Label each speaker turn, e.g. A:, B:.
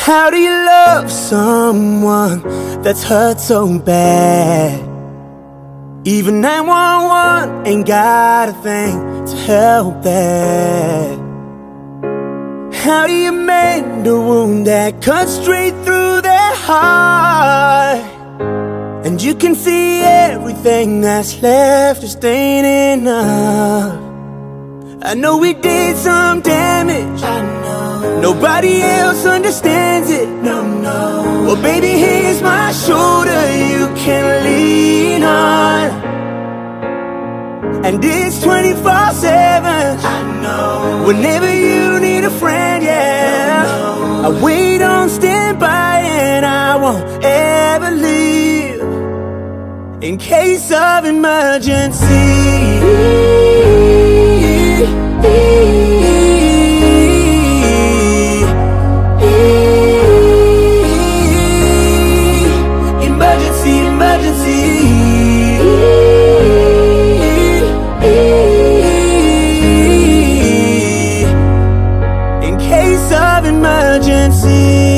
A: How do you love someone that's hurt so bad? Even 911 ain't got a thing to help that. How do you mend a wound that cuts straight through their heart? And you can see everything that's left just ain't enough. I know we did some damage, I know. Nobody else understands it, no, no. Well baby, here's my shoulder you can lean on. And it's 24/7, I know. Whenever you need a friend, yeah, I wait on standby and I won't ever leave in case of emergency. Emergency, emergency. In case of emergency.